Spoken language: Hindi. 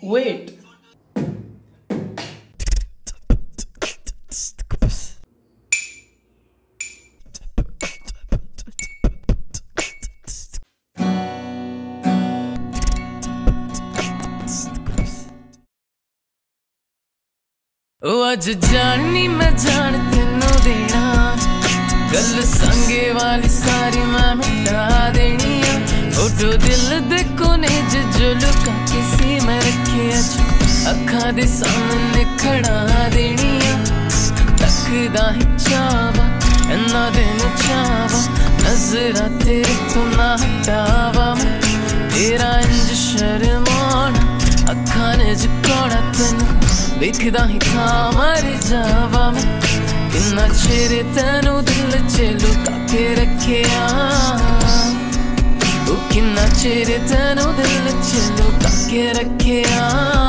Wait. अज जानी मैं जान तेनू देना गल संगे वाली सारी मैं मिटा देनी फोटो दिल दे कोने जो लुका किसी में रखे अज अखा दे सामने खड़ा देनी तकदा ही चावा इन्ना दिन चावा नजरा तेरे तो ना हटावा तेरा इंज शर्माना अखा ने जकोड़ा तेनू देखदा ही था मर जावा मैं किन्ना चिर तेनू दिल च लुका के रखिया किन्ना चिर तेनू दिल च लुका के रखिया।